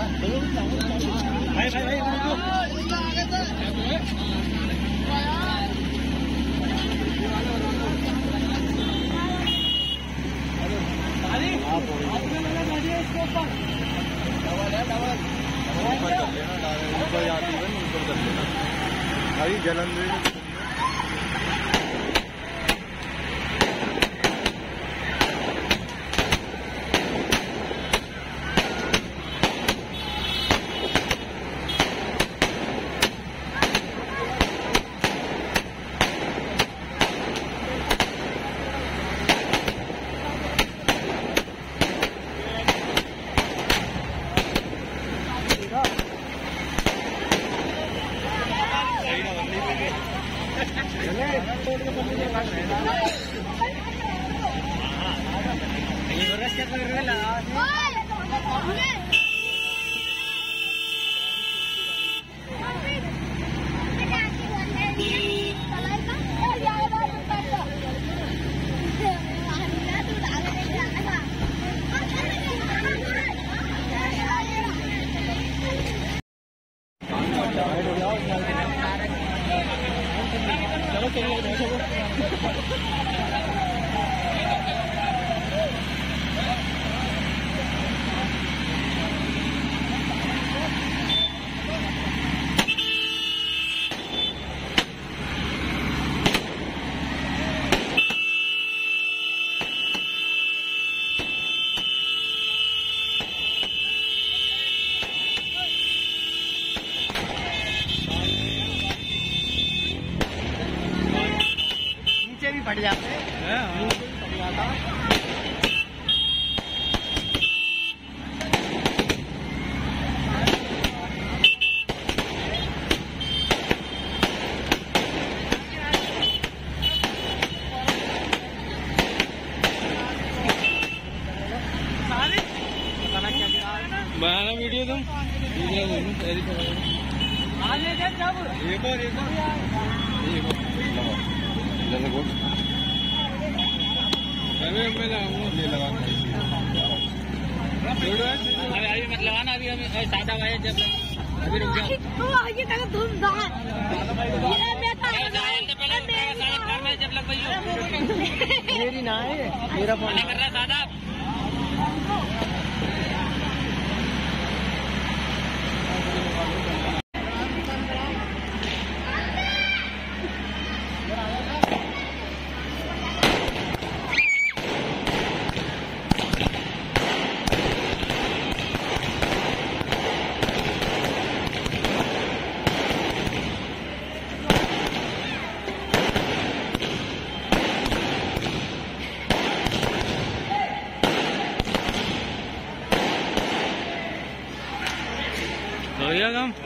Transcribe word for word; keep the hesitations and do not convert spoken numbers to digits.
भाई भाई भाई भाई जलंधर पड़ जाते हैं, पड़ जाता बनाना वीडियो तुम वीडियो एक और एक और एक और जैसे कुछ मैं मैं लगाऊंगा ले लगा अरे अभी मत लगाना, अभी हमें सादा भाई जब अभी रुक जाओ। ये तक धूमधाम जब लग भाई मेरी ना है, मेरा फोन कर रहा है सादा। हो गया काम।